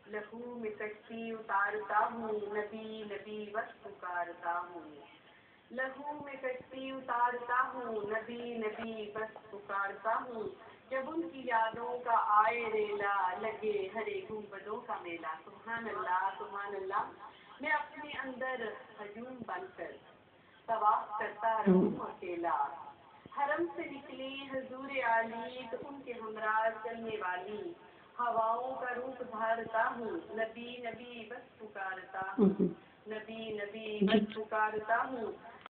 लहू में कश्ती उतारता हूँ, नबी नबी बस पुकारता हूँ। लहू में कश्ती उतारता हूँ, नबी नबी बस पुकारता हूँ। जब उनकी यादों का आए रेला, लगे हरे गुंबदों का मेला। सुभान अल्लाह सुभान अल्लाह। मैं अपने अंदर हजूम बनकर तवाफ करता रहूं अकेला। हरम से निकली हजूर आली, तो उनके हमरा चलने वाली। हवाओं का रूप धारता हूँ, नबी नबी बस पुकारता हूँ। नबी नबी बस पुकारता हूँ।